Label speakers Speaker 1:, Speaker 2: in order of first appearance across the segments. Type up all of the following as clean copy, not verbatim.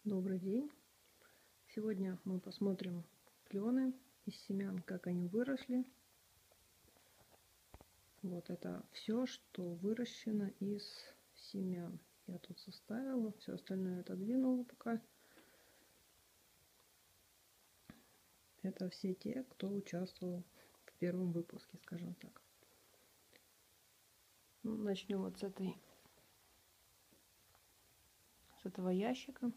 Speaker 1: Добрый день! Сегодня мы посмотрим клены из семян, как они выросли. Вот это все, что выращено из семян. Я тут составила, все остальное отодвинула пока. Это все те, кто участвовал в первом выпуске, скажем так. Начнем вот с этого ящика.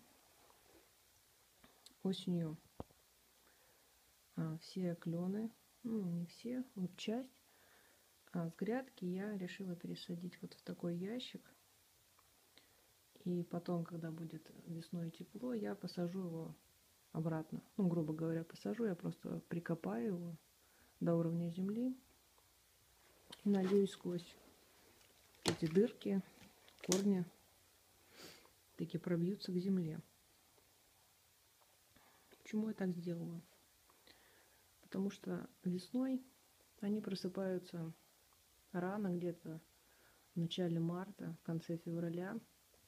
Speaker 1: Осенью все клены, не все, вот часть, с грядки я решила пересадить вот в такой ящик. И потом, когда будет весной тепло, я посажу его обратно. Грубо говоря, посажу, я просто прикопаю его до уровня земли. И надеюсь, сквозь эти дырки корни таки пробьются к земле. Почему я так сделала? Потому что весной они просыпаются рано, где-то в начале марта, в конце февраля.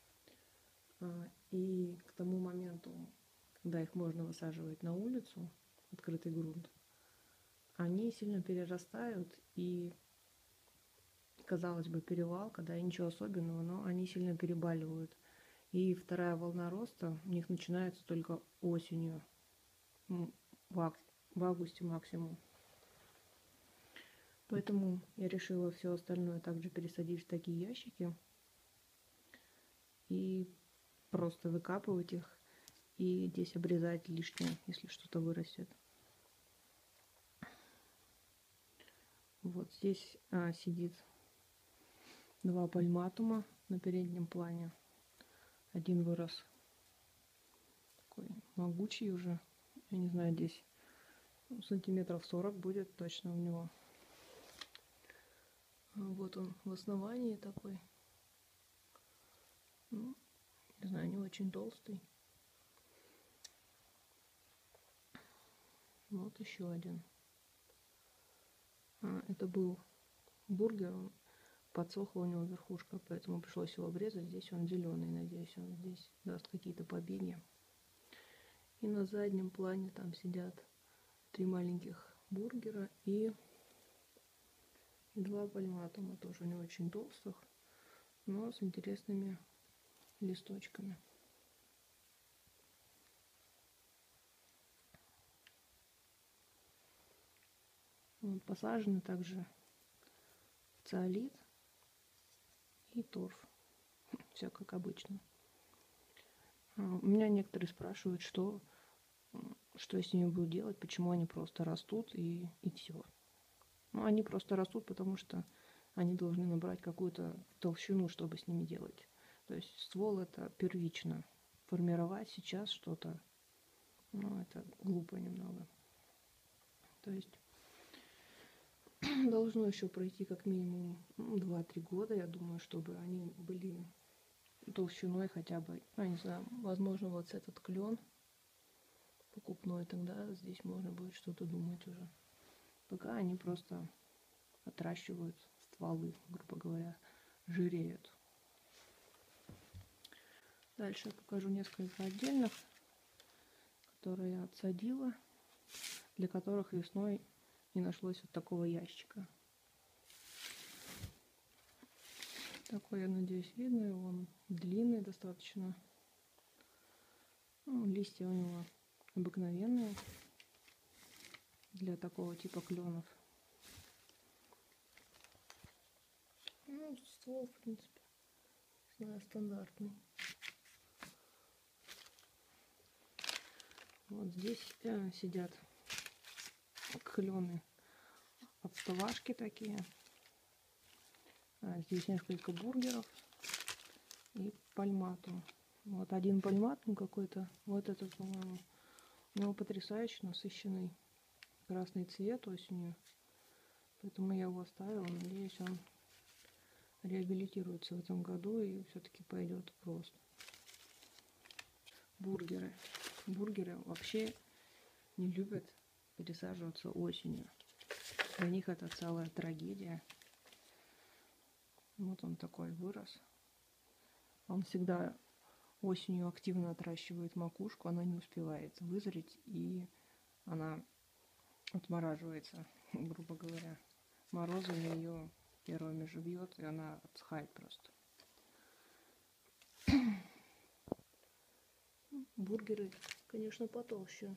Speaker 1: И к тому моменту, когда их можно высаживать на улицу, открытый грунт, они сильно перерастают, и, казалось бы, перевалка, да, и ничего особенного, но они сильно перебаливают. И вторая волна роста у них начинается только осенью, в августе максимум. Поэтому я решила все остальное также пересадить в такие ящики и просто выкапывать их и здесь обрезать лишнее, если что-то вырастет. Вот здесь сидит 2 пальматума на переднем плане. Один вырос такой могучий уже, я не знаю, здесь сантиметров 40 будет точно у него. Вот он в основании такой, не знаю, не очень толстый. Вот еще один. Это был бургер, подсохла у него верхушка, поэтому пришлось его обрезать. Здесь он зеленый, надеюсь, он здесь даст какие-то побеги. И на заднем плане там сидят 3 маленьких бургера и 2 пальматума, тоже не очень толстых, но с интересными листочками. Вот, посажены также циолит и торф. Все как обычно. У меня некоторые спрашивают, что я с ними буду делать, почему они просто растут и все. Они просто растут, потому что они должны набрать какую-то толщину, чтобы с ними делать. То есть ствол это первично. Формировать сейчас что-то, это глупо немного. То есть должно еще пройти как минимум 2-3 года, я думаю, чтобы они были толщиной хотя бы, не знаю, возможно, вот этот клен покупной, тогда здесь можно будет что-то думать уже. Пока они просто отращивают стволы, грубо говоря, жиреют. Дальше я покажу несколько отдельных, которые я отсадила, для которых весной не нашлось вот такого ящика. Такой, я надеюсь, видно, он длинный достаточно. Листья у него обыкновенные для такого типа кленов. Ствол, в принципе, стандартный. Вот здесь сидят клены отставашки такие. Здесь несколько бургеров и пальматум. Вот один пальматум какой-то, вот этот, по-моему, у него потрясающе насыщенный красный цвет осенью. Поэтому я его оставила. Надеюсь, он реабилитируется в этом году и все-таки пойдет в рост. Бургеры. Бургеры вообще не любят пересаживаться осенью. Для них это целая трагедия. Вот он такой вырос. Он всегда осенью активно отращивает макушку, она не успевает вызреть, и она отмораживается, грубо говоря. Морозами ее первыми живет, и она отсыхает просто. Бургеры, конечно, потолще,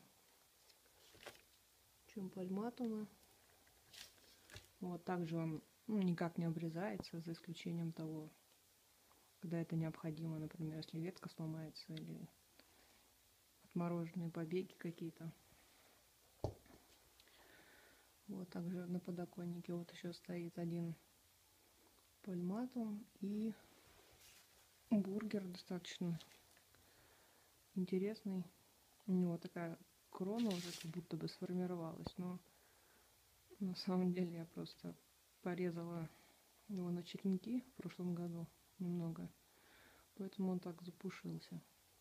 Speaker 1: чем пальматумы. Вот также он никак не обрезается, за исключением того, когда это необходимо, например, если ветка сломается или отмороженные побеги какие-то. Вот также на подоконнике вот еще стоит один пальматум и бургер достаточно интересный. У него такая крона уже как будто бы сформировалась, но на самом деле я просто порезала его на черенки в прошлом году немного, поэтому он так запушился.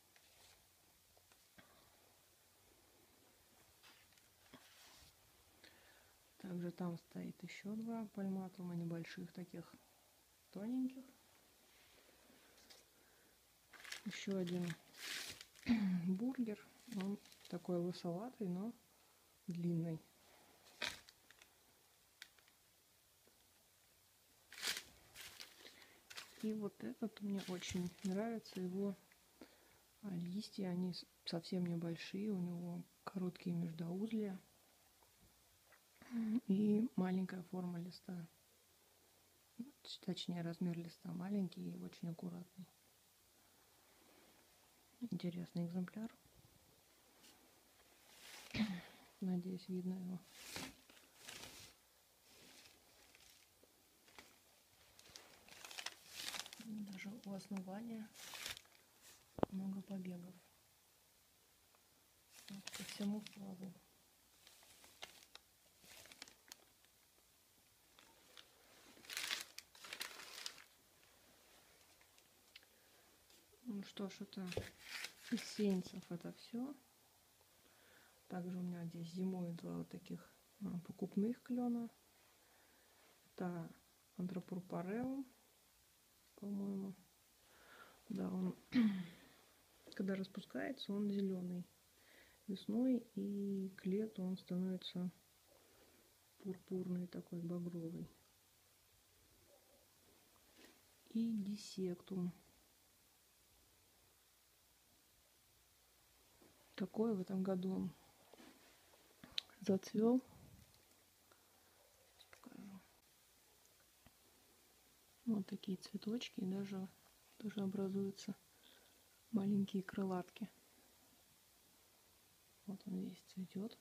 Speaker 1: Также там стоит еще два пальматума небольших, таких тоненьких. Еще один бургер, он такой лысоватый, но длинный. И вот этот мне очень нравится, его листья, они совсем небольшие, у него короткие междоузлия и маленькая форма листа. Точнее, размер листа маленький и очень аккуратный. Интересный экземпляр. Надеюсь, видно его. Даже у основания много побегов. Вот, по всему стволу. Ну что ж, это из сеянцев это все. Также у меня здесь зимой два вот таких покупных клена. Это антропурпареум, по-моему. Да, он когда распускается, он зеленый весной, и к лету он становится пурпурный, такой багровый. И диссектум. Такой в этом году он зацвел. Сейчас покажу. Вот такие цветочки, и даже образуются маленькие крылатки. Вот он здесь цветет.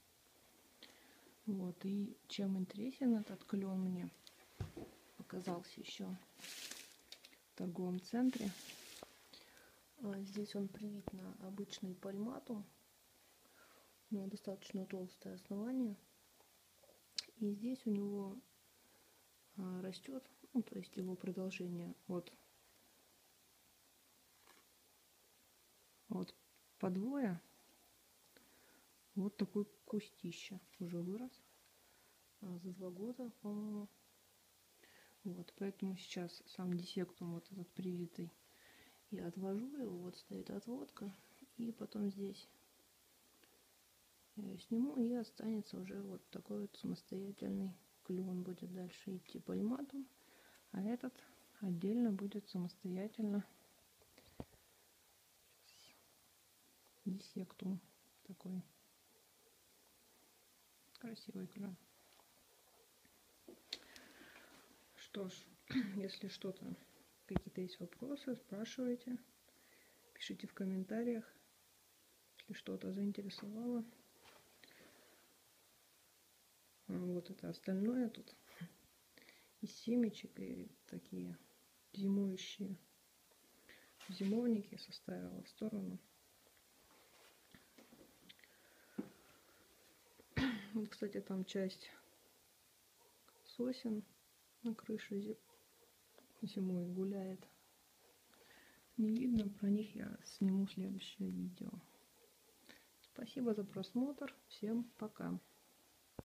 Speaker 1: Вот, и чем интересен этот клен мне показался еще в торговом центре. Здесь он привит на обычный пальматум. У него достаточно толстое основание. И здесь у него растет, ну, то есть его продолжение от подвоя. Вот такой кустище уже вырос за 2 года, по-моему. Вот, поэтому сейчас сам диссектум вот этот привитый я отвожу его, вот стоит отводка, и потом здесь я ее сниму, и останется уже вот такой вот самостоятельный клен. Будет дальше идти пальматум, а этот отдельно будет самостоятельно диссектум. Такой красивый клен. Что ж, если что-то, какие-то есть вопросы, спрашивайте, пишите в комментариях, если что-то заинтересовало. Вот это остальное тут из семечек и такие зимующие зимовники составила в сторону. Вот, кстати, там часть сосен на крыше зимой гуляет. Не видно, про них я сниму следующее видео. Спасибо за просмотр. Всем пока.